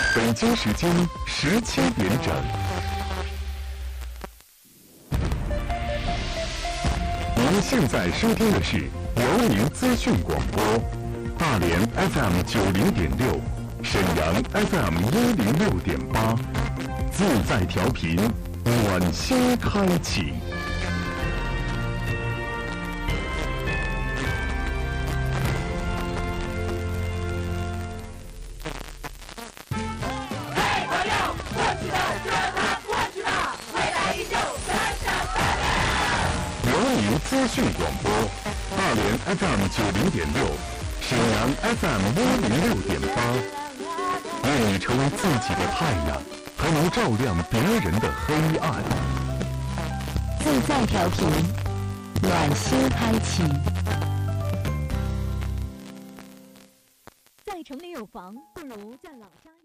北京时间17点整。您现在收听的是辽宁资讯广播，大连 FM 90.6，沈阳 FM 106.8，自在调频，暖心开启。资讯广播，大连 FM 90.6，沈阳 FM 106.8，愿你成为自己的太阳，还能照亮别人的黑暗。 自在调频，暖心开启。 在城里有房，不如在老家。